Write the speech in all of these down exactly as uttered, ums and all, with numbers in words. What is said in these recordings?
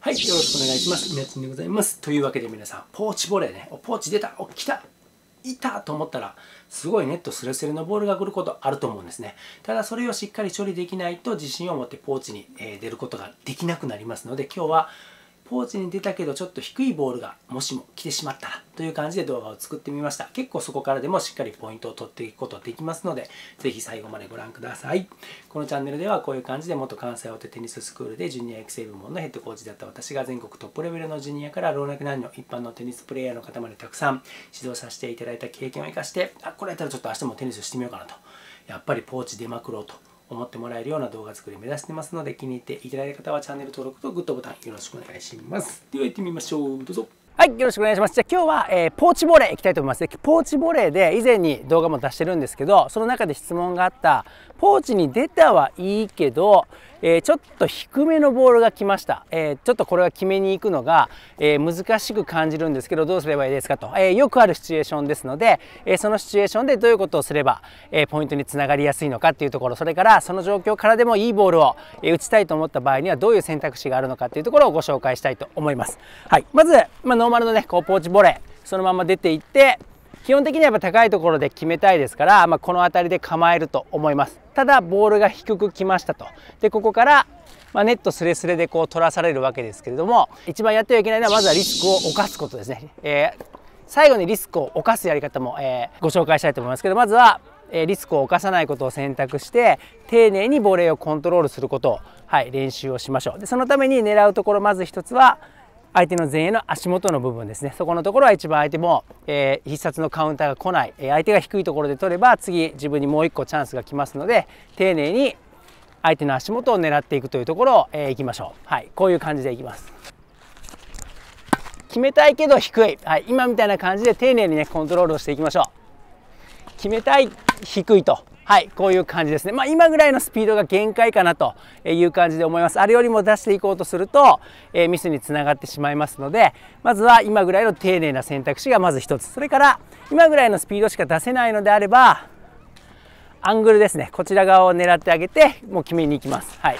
はい、よろしくお願いします。みなつんでございます。というわけで皆さん、ポーチボレーね、おポーチ出た、お来た、いたと思ったら、すごいネットスレスレのボールが来ることあると思うんですね。ただそれをしっかり処理できないと自信を持ってポーチに出ることができなくなりますので、今日はポーチに出たけどちょっと低いボールがもしも来てしまったらという感じで動画を作ってみました。結構そこからでもしっかりポイントを取っていくことができますので、ぜひ最後までご覧ください。このチャンネルではこういう感じで元関西大手テニススクールでジュニア育成部門のヘッドコーチだった私が全国トップレベルのジュニアから老若男女一般のテニスプレーヤーの方までたくさん指導させていただいた経験を生かして、あ、これやったらちょっと明日もテニスしてみようかなと、やっぱりポーチ出まくろうと思ってもらえるような動画作りを目指してますので、気に入っていただいた方はチャンネル登録とグッドボタンよろしくお願いします。では行ってみましょう。どうぞ。はい、よろしくお願いします。じゃあ今日は、えー、ポーチボレーいきたいと思います。ポーチボレーで以前に動画も出してるんですけど、その中で質問があったポーチに出たはいいけど、えー、ちょっと低めのボールが来ました。えー、ちょっとこれは決めに行くのが、えー、難しく感じるんですけど、どうすればいいですかと、えー、よくあるシチュエーションですので、えー、そのシチュエーションでどういうことをすれば、えー、ポイントにつながりやすいのかっていうところ、それからその状況からでもいいボールを、えー、打ちたいと思った場合にはどういう選択肢があるのかっていうところをご紹介したいと思います。はい、まず、まあ、ノーマルのねこうポーチボレーそのまま出ていって、基本的にはやっぱ高いところで決めたいですから、まあ、この辺りで構えると思います。ただボールが低く来ましたと。でここからまあネットスレスレでこう取らされるわけですけれども、一番やってはいけないのはまずはリスクを冒すことですね。えー、最後にリスクを冒すやり方も、えー、ご紹介したいと思いますけど、まずは、えー、リスクを冒さないことを選択して丁寧にボレーをコントロールすることを、はい、練習をしましょう。でそのために狙うところ、まず一つは相手の前衛の足元の部分ですね。そこのところは一番相手も、えー、必殺のカウンターが来ない、えー、相手が低いところで取れば次自分にもう一個チャンスが来ますので、丁寧に相手の足元を狙っていくというところを、えー、いきましょう。はい、こういう感じでいきます。決めたいけど低い、はい、今みたいな感じで丁寧にねコントロールをしていきましょう。決めたい低いと、はい、こういう感じですね。まあ、今ぐらいのスピードが限界かなという感じで思います。あれよりも出していこうとすると、えー、ミスにつながってしまいますので、まずは今ぐらいの丁寧な選択肢がまず一つ。それから今ぐらいのスピードしか出せないのであれば、アングルですね、こちら側を狙ってあげてもう決めに行きます。はい、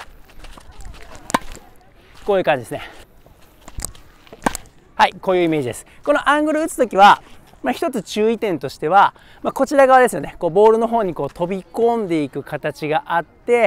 こういう感じですね。はい、こういうイメージです。このアングル打つ時はまあ、一つ注意点としては、まあ、こちら側ですよね。こうボールの方にこう飛び込んでいく形があって、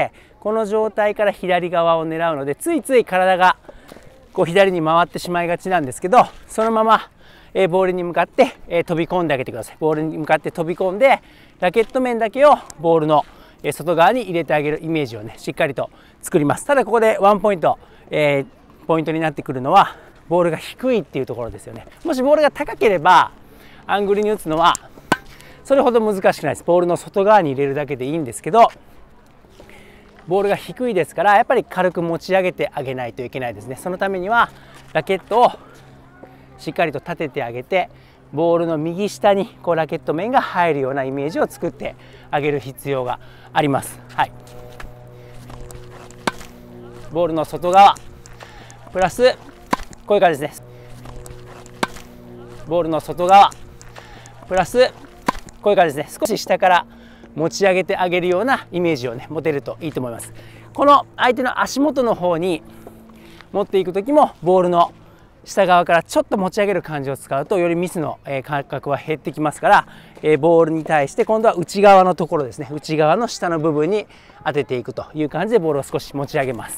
この状態から左側を狙うので、ついつい体がこう左に回ってしまいがちなんですけど、そのままえボールに向かってえ飛び込んであげてください。ボールに向かって飛び込んで、ラケット面だけをボールの外側に入れてあげるイメージをねしっかりと作ります。ただここでワンポイント、えー、ポイントになってくるのはボールが低いっていうところですよね。もしボールが高ければアングルに打つのはそれほど難しくないです。ボールの外側に入れるだけでいいんですけど、ボールが低いですからやっぱり軽く持ち上げてあげないといけないですね。そのためにはラケットをしっかりと立ててあげて、ボールの右下にこうラケット面が入るようなイメージを作ってあげる必要があります。はい、ボールの外側プラスこういう感じです。ボールの外側プラスこういう感じですね。少し下から持ち上げてあげるようなイメージをね持てるといいと思います。この相手の足元の方に持っていく時もボールの下側からちょっと持ち上げる感じを使うとよりミスの感覚は減ってきますから、ボールに対して今度は内側のところですね、内側の下の部分に当てていくという感じでボールを少し持ち上げます。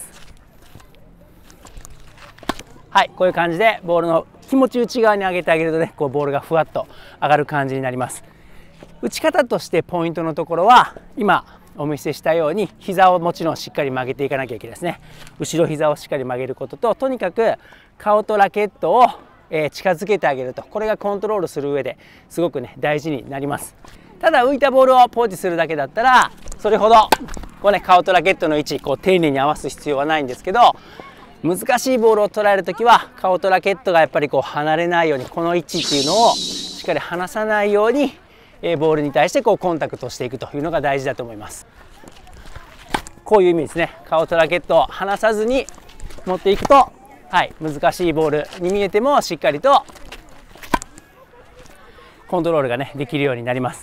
はい、こういう感じでボールの気持ち内側に上げてあげるとね、こうボールがふわっと上がる感じになります。打ち方としてポイントのところは今お見せしたように膝をもちろんしっかり曲げていかなきゃいけないですね。後ろ膝をしっかり曲げることと、とにかく顔とラケットを近づけてあげると、これがコントロールする上ですごくね大事になります。ただ浮いたボールをポーチするだけだったらそれほどこう、ね、顔とラケットの位置こう丁寧に合わす必要はないんですけど、難しいボールを捉えるときは顔とラケットがやっぱりこう離れないように、この位置っていうのをしっかり離さないようにボールに対してこうコンタクトしていくというのが大事だと思います。こういう意味ですね。顔とラケットを離さずに持っていくと、はい、難しいボールに見えてもしっかりとコントロールがねできるようになります。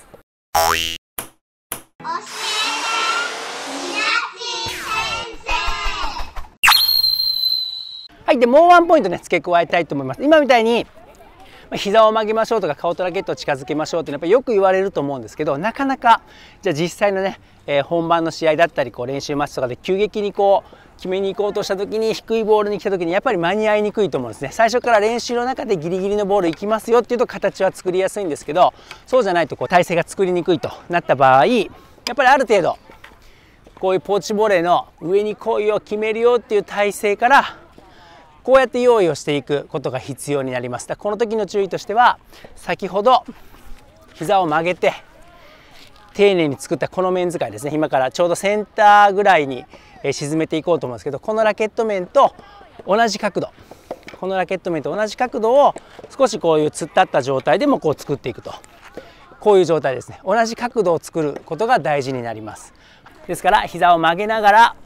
はい、 。で、もうワンポイントね、付け加えたいと思います。今みたいに膝を曲げましょうとか顔とラケットを近づけましょうってやっぱりよく言われると思うんですけど、なかなかじゃあ実際のね、えー、本番の試合だったりこう練習マッチとかで急激にこう決めに行こうとした時に低いボールに来た時にやっぱり間に合いにくいと思うんですね。最初から練習の中でギリギリのボール行きますよっていうと形は作りやすいんですけど、そうじゃないとこう体勢が作りにくいとなった場合、やっぱりある程度こういうポーチボレーの上にこういうを決めるよっていう体勢からこうやって用意をしていくことが必要になります。だからこの時の注意としては、先ほど膝を曲げて丁寧に作ったこの面使いですね、今からちょうどセンターぐらいに沈めていこうと思うんですけど、このラケット面と同じ角度このラケット面と同じ角度を少しこういう突っ立った状態でもこう作っていくと、こういう状態ですね。同じ角度を作ることが大事になります。ですから膝を曲げながら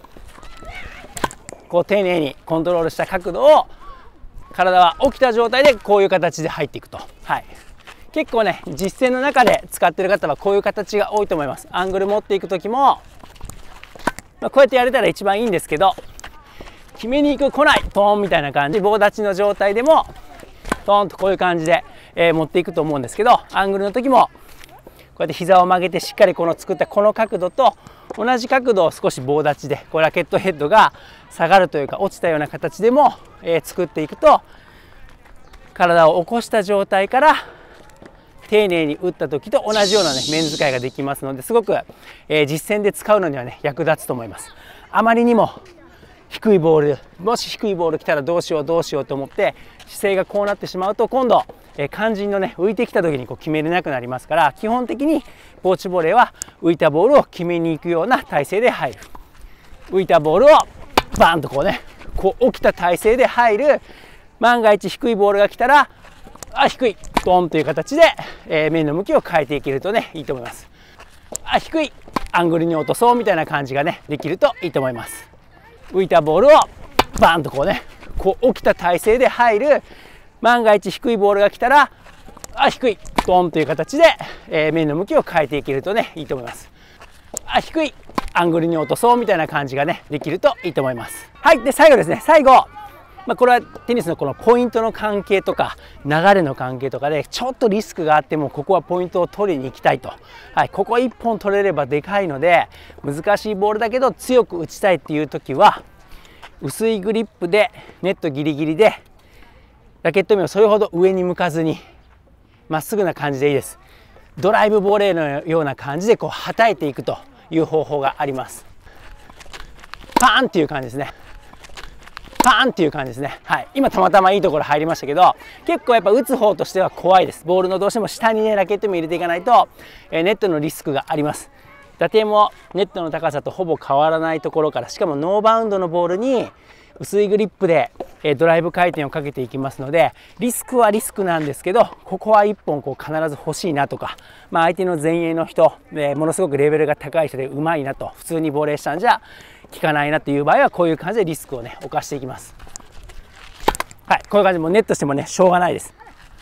こう丁寧にコントロールした角度を体は起きた状態でこういう形で入っていくと、はい、結構ね実践の中で使っている方はこういう形が多いと思います。アングル持っていく時も、まあ、こうやってやれたら一番いいんですけど、決めに行く来ないトーンみたいな感じ、棒立ちの状態でもトーンとこういう感じで、えー、持っていくと思うんですけど、アングルの時もこうやって膝を曲げてしっかりこの作ったこの角度と同じ角度を少し棒立ちでこうラケットヘッドが下がるというか落ちたような形でも、えー、作っていくと体を起こした状態から丁寧に打った時と同じようなね面使いができますので、すごく、えー、実践で使うのにはね役立つと思います。あまりにも低いボール、もし低いボール来たらどうしようどうしようと思って姿勢がこうなってしまうと今度、えー、肝心のね浮いてきた時にこう決めれなくなりますから、基本的にポーチボレーは浮いたボールを決めに行くような体勢で入る、浮いたボールをバーンとこうねこう起きた体勢で入る、万が一低いボールが来たらあ低いドンという形で、えー、面の向きを変えていけるとねいいと思います。あ低いアングルに落とそうみたいな感じがねできるといいと思います。浮いたボールをバーンとこうねこう起きた体勢で入る、万が一低いボールが来たらあ低いドンという形で、えー、面の向きを変えていけるとねいいと思います。あ低いアングルに落とそうみたいな感じがねできるといいと思います。はい、で最後ですね、最後、まあ、これはテニスのこのポイントの関係とか流れの関係とかでちょっとリスクがあってもここはポイントを取りに行きたいと、はい、ここいっぽん取れればでかいので難しいボールだけど強く打ちたいっていう時は薄いグリップでネットギリギリでラケット面をそれほど上に向かずにまっすぐな感じでいいです。ドライブボレーのような感じでこうはたいていくという方法があります。パーンっていう感じですね。パーンっていう感じですね。はい、今たまたまいいところ入りましたけど、結構やっぱ打つ方としては怖いです。ボールのどうしても下にねラケット面入れていかないと、えー、ネットのリスクがあります。打点もネットの高さとほぼ変わらないところから、しかもノーバウンドのボールに薄いグリップでドライブ回転をかけていきますので、リスクはリスクなんですけど、ここはいっぽんこう必ず欲しいなとか、まあ、相手の前衛の人、えー、ものすごくレベルが高い人でうまいなと、普通にボレーしたんじゃ効かないなっていう場合はこういう感じでリスクをね犯していきます。はい、こういう感じでもうネットしてもねしょうがないです。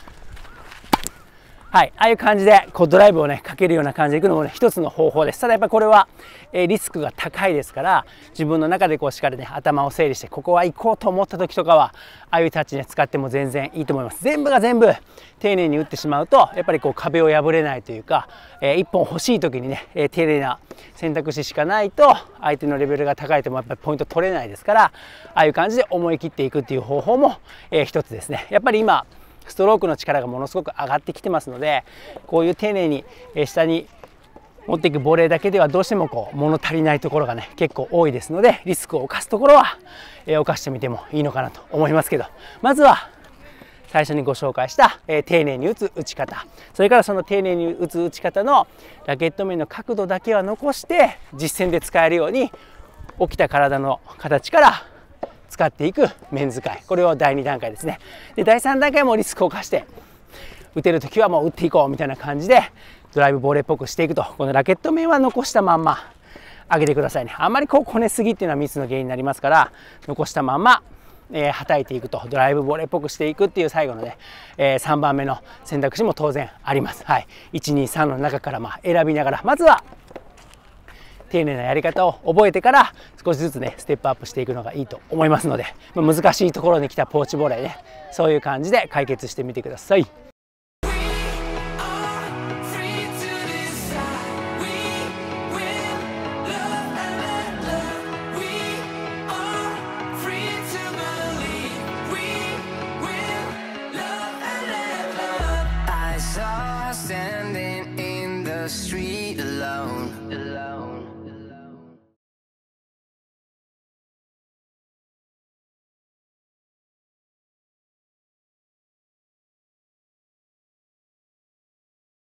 はい、ああいう感じでこうドライブをねかけるような感じでいくのもね一つの方法です。ただやっぱりこれは、えー、リスクが高いですから、自分の中でこうしっかりね頭を整理してここは行こうと思った時とかはああいうタッチね使っても全然いいと思います。全部が全部丁寧に打ってしまうとやっぱりこう壁を破れないというか、えー、いっぽん欲しい時にね、えー、丁寧な選択肢しかないと相手のレベルが高いともやっぱりポイント取れないですから、ああいう感じで思い切っていくっていう方法も、えー、一つですね。やっぱり今ストロークの力がものすごく上がってきてますので、こういう丁寧に下に持っていくボレーだけではどうしてもこう物足りないところがね結構多いですので、リスクを冒すところは冒してみてもいいのかなと思いますけど、まずは最初にご紹介した、えー、丁寧に打つ打ち方、それからその丁寧に打つ打ち方のラケット面の角度だけは残して実戦で使えるように起きた体の形から使っていく面使い、これをだいに段階ですね。でだいさん段階もリスクを冒して打てる時はもう打っていこうみたいな感じでドライブボレーっぽくしていくと、このラケット面は残したまんま上げてくださいね。あんまりこうこねすぎっていうのはミスの原因になりますから、残したまんまえー、はたいていくと、ドライブボレーっぽくしていくっていう最後のね、えー、さんばんめの選択肢も当然あります。はい、いちにさんの中からまあ選びながら、まずは丁寧なやり方を覚えてから少しずつねステップアップしていくのがいいと思いますので、まあ、難しいところに来たポーチボレーね、そういう感じで解決してみてください。